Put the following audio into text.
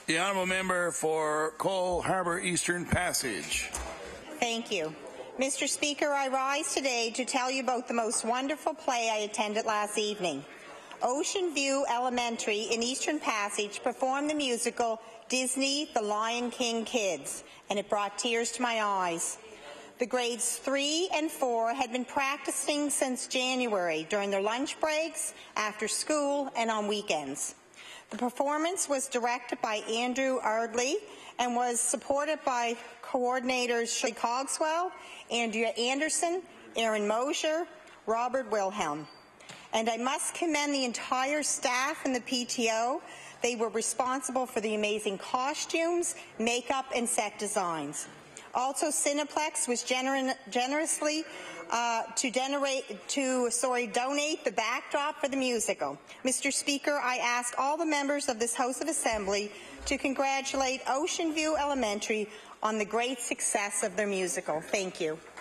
The honourable member for Cole Harbour-Eastern Passage. Thank you. Mr. Speaker, I rise today to tell you about the most wonderful play I attended last evening. Ocean View Elementary in Eastern Passage performed the musical Disney The Lion King Kids, and it brought tears to my eyes. The grades 3 and 4 had been practicing since January during their lunch breaks, after school, and on weekends. The performance was directed by Andrew Ardley and was supported by coordinators Shirley Cogswell, Andrea Anderson, Aaron Mosier, Robert Wilhelm. And I must commend the entire staff and the PTO. They were responsible for the amazing costumes, makeup, and set designs. Also, Cineplex was generously donate the backdrop for the musical. Mr. Speaker, I ask all the members of this House of Assembly to congratulate Ocean View Elementary on the great success of their musical. Thank you.